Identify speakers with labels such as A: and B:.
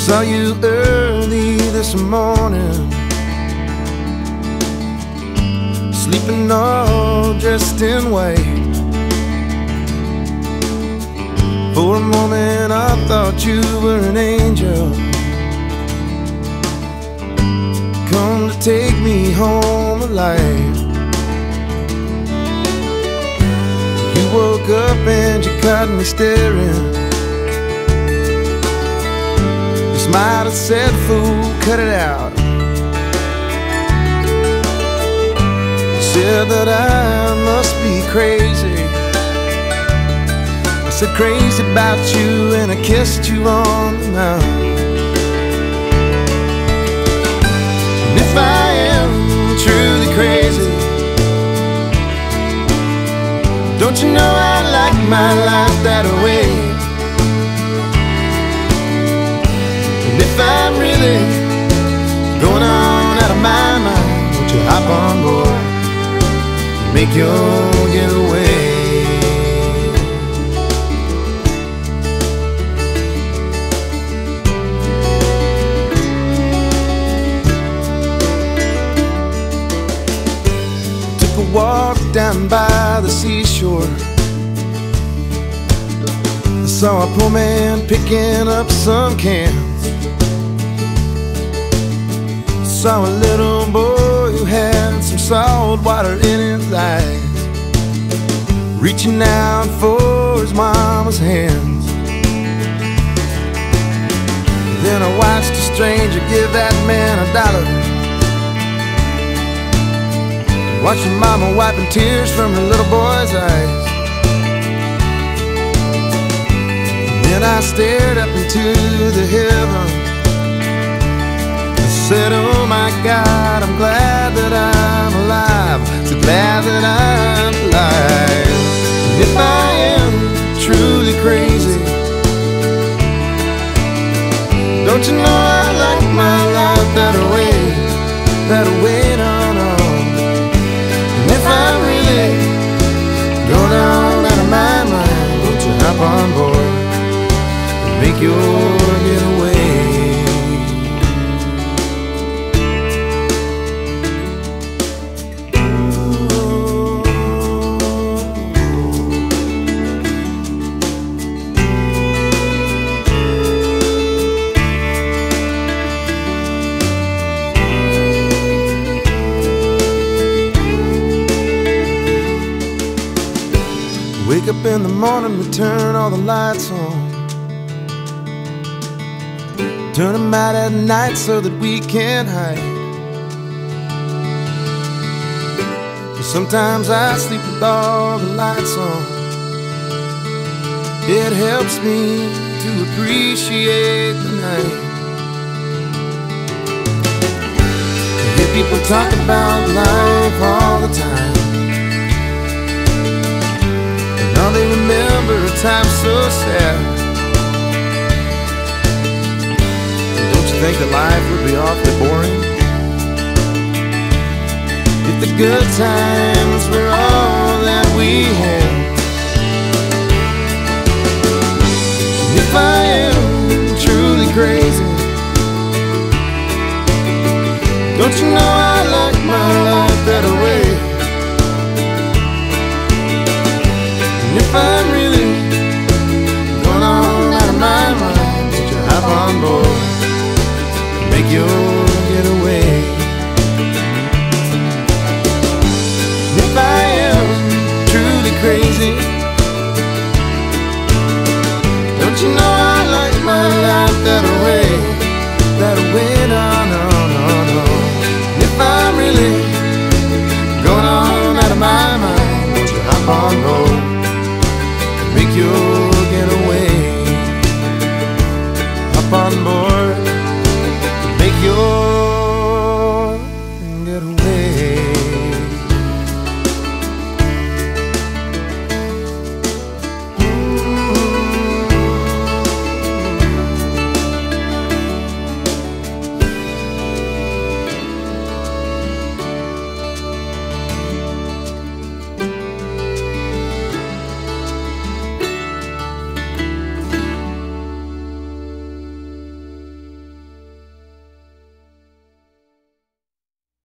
A: Saw you early this morning, sleeping all dressed in white. For a moment I thought you were an angel, come to take me home alive. You woke up and you caught me staring. You smiled and said, "Fool, cut it out." You said that I must be crazy. I said crazy about you, and I kissed you on the mouth. And if I am truly crazy, don't you know I like my life that way? And if I'm really going on out of my mind, won't you hop on board and make your getaway? Took a walk down by the seashore. I saw a poor man picking up some cans. Saw a little boy who had some salt water in his eyes, reaching out for his mama's hands. Then I watched a stranger give that man $1. Watching mama wiping tears from her little boy's eyes. Then I stared up into the heavens. I said, oh my God, I'm glad that I'm alive. So glad that I'm alive. And if I am truly crazy, don't you know I like my life that way, no, no. And if I'm really going on out of my mind, won't you hop on board and make your getaway? Wake up in the morning, we turn all the lights on. Turn them out at night so that we can't hide. Sometimes I sleep with all the lights on. It helps me to appreciate the night. I hear people talk about life all the time. Now they remember a time so sad. Don't you think that life would be awfully boring if the good times were all that we had? And if I am truly crazy, don't you know